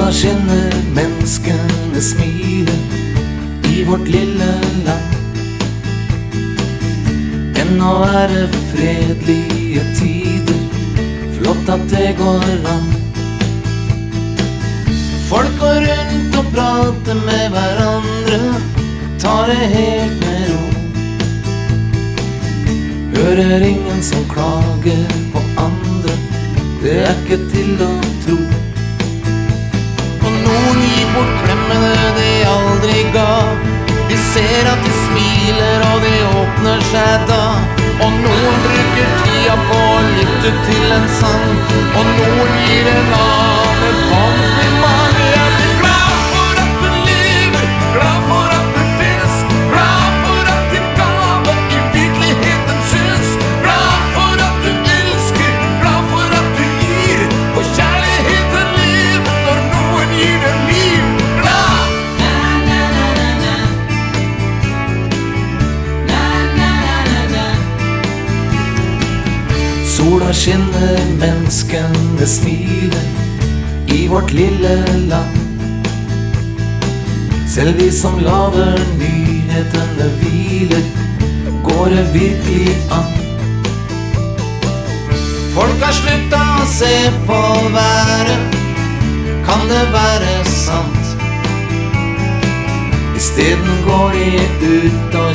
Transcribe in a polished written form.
Sola skinner, menneskene smiler i vårt lille land. Ennå det fredelige tider, flott at det går an. Folk går rundt og prater med hverandre, tar det helt med ro. Hører ingen som klager på andre, det ikke til å tro. Og noen gir bort klemmene de aldri ga. Vi ser at de smiler og de åpner seg da. Og noen bruker tida på å lytte til en sang, og noen gir en annen kompliment. Jeg blir glad for at du lever, glad for at du finnes, glad for at din gave i virkeligheten syns, glad for at du elsker, glad for at du gir, for kjærligheten lever når noen gir deg liv. Glad! Sola skinner, menneskene smiler i vårt lille land. Selv vi som lager nyhetene hviler, går det virkelig an. Folk har sluttet å se på været, kan det være sant? I stedet går de ut og